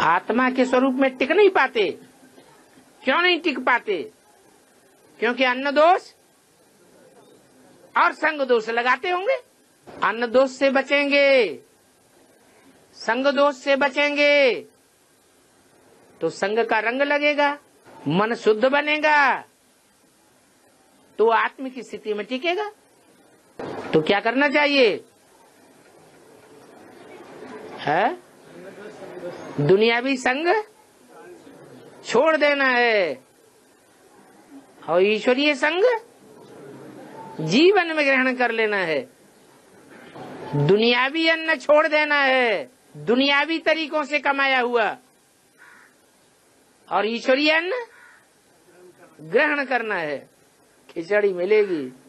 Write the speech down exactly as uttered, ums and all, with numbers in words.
आत्मा के स्वरूप में टिक नहीं पाते। क्यों नहीं टिक पाते? क्योंकि अन्न दोष और संग दोष लगाते होंगे। अन्न दोष से बचेंगे, संग दोष से बचेंगे तो संग का रंग लगेगा, मन शुद्ध बनेगा तो आत्म की स्थिति में टिकेगा। तो क्या करना चाहिए है? दुनियावी संग छोड़ देना है और ईश्वरीय संग जीवन में ग्रहण कर लेना है। दुनियावी अन्न छोड़ देना है, दुनियावी तरीकों से कमाया हुआ, और ईश्वरीय अन्न ग्रहण करना है। खिचड़ी मिलेगी।